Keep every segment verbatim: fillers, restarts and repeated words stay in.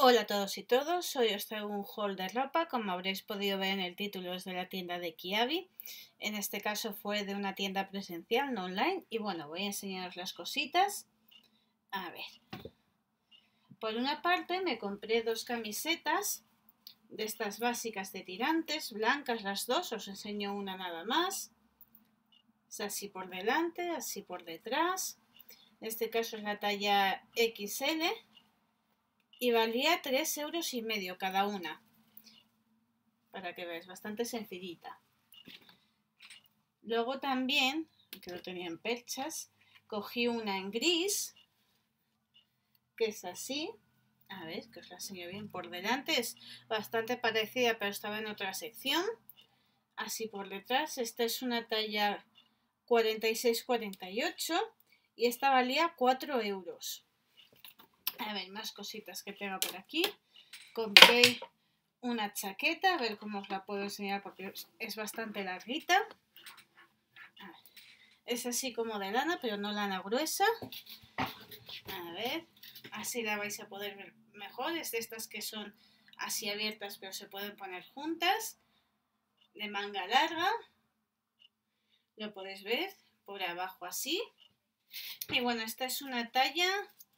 Hola a todos y todos, hoy os traigo un haul de ropa, como habréis podido ver en el título es de la tienda de Kiabi. En este caso fue de una tienda presencial, no online, y bueno, voy a enseñaros las cositas. A ver, por una parte me compré dos camisetas de estas básicas de tirantes, blancas las dos, os enseño una nada más. Es así por delante, así por detrás. En este caso es la talla equis ele. Y valía tres euros y medio cada una, para que veáis, bastante sencillita. Luego también, que lo tenía en perchas, cogí una en gris, que es así. A ver, que os la enseño bien por delante, es bastante parecida, pero estaba en otra sección. Así por detrás, esta es una talla cuarenta y seis cuarenta y ocho y esta valía cuatro euros. A ver, más cositas que tengo por aquí. Compré una chaqueta, a ver cómo os la puedo enseñar porque es bastante larguita. A ver, es así como de lana, pero no lana gruesa. A ver, así la vais a poder ver mejor. Es de estas que son así abiertas, pero se pueden poner juntas. De manga larga. Lo podéis ver por abajo así. Y bueno, esta es una talla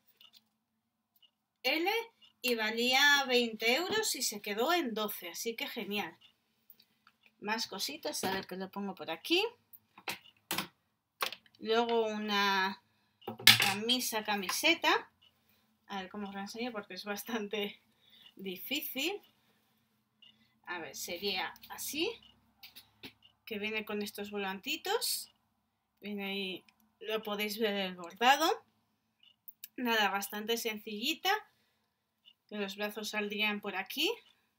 ele y valía veinte euros y se quedó en doce, así que genial. Más cositas, a ver que lo pongo por aquí. Luego una camisa, camiseta. A ver cómo os la enseño porque es bastante difícil. A ver, sería así. Que viene con estos volantitos. Viene ahí, lo podéis ver el bordado. Nada, bastante sencillita. Que los brazos saldrían por aquí.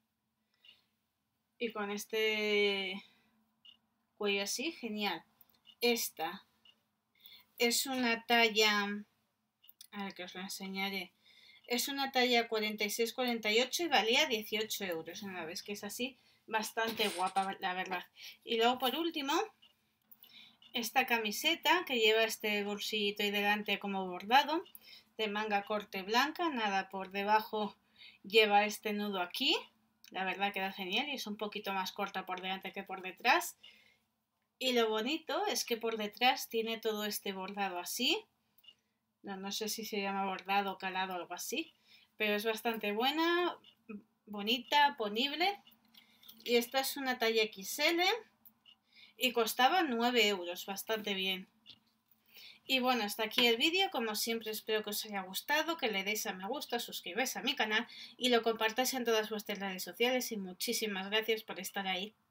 Y con este cuello así, genial. Esta es una talla, a ver que os la enseñaré. Es una talla cuarenta y seis cuarenta y ocho y valía dieciocho euros. Una vez que es así, bastante guapa, la verdad. Y luego por último, esta camiseta que lleva este bolsillito y delante como bordado, de manga corte blanca, nada por debajo lleva este nudo aquí. La verdad queda genial y es un poquito más corta por delante que por detrás. Y lo bonito es que por detrás tiene todo este bordado así. No, no sé si se llama bordado, calado o algo así. Pero es bastante buena, bonita, ponible. Y esta es una talla equis ele. Y costaba nueve euros, bastante bien. Y bueno, hasta aquí el vídeo. Como siempre espero que os haya gustado, que le deis a me gusta, suscribáis a mi canal y lo compartáis en todas vuestras redes sociales. Y muchísimas gracias por estar ahí.